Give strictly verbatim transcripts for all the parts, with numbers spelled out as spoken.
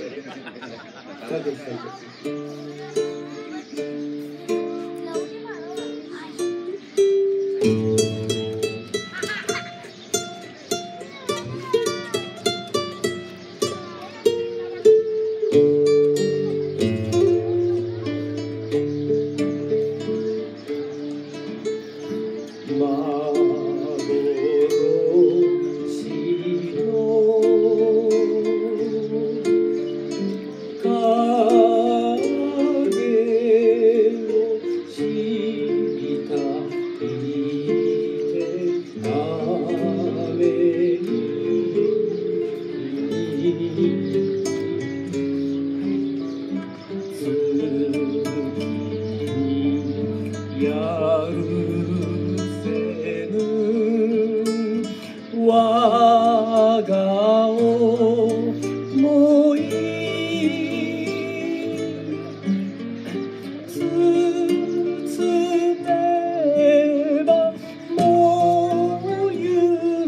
やるせぬ我が思い包めばもうゆ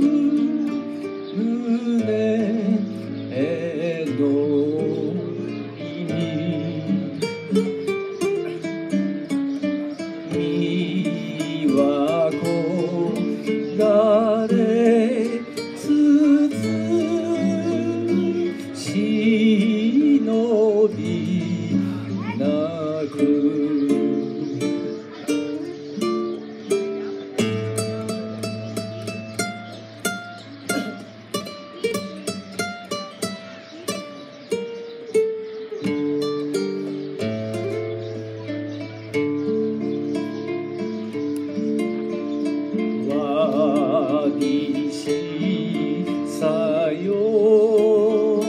胸への意味はこがれつつ忍びなくわびしさよ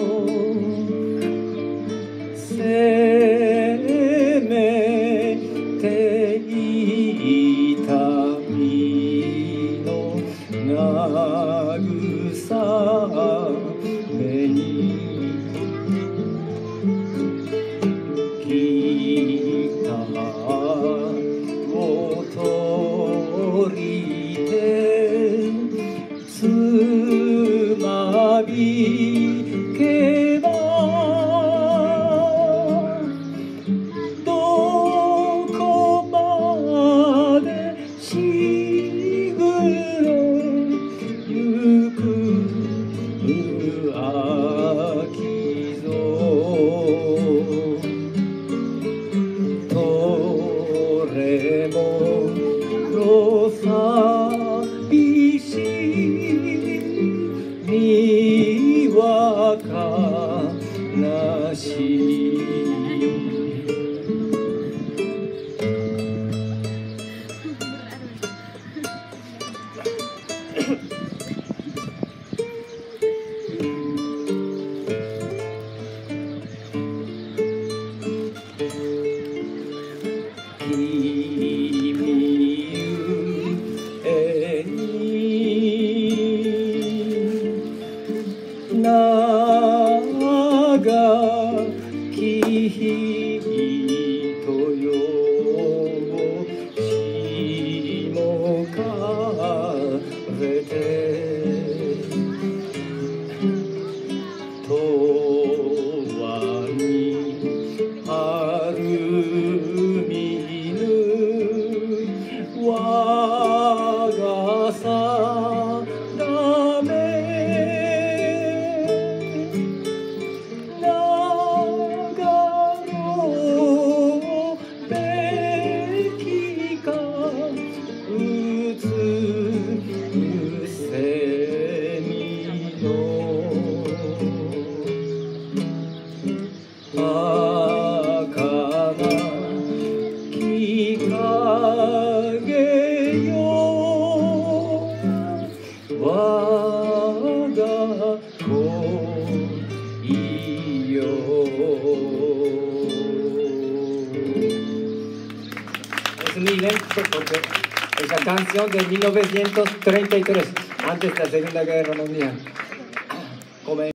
せめて痛みの慰めにギターを取りつまびけばどこまでしぐれゆく秋ぞどれもろさびしにわかなし長き日とよしもかれて永遠にあるみぬ我がさだめ我が恋よ Es un inédito porque esa canción de mil novecientos treinta y tres, antes de la Segunda Guerra Mundial.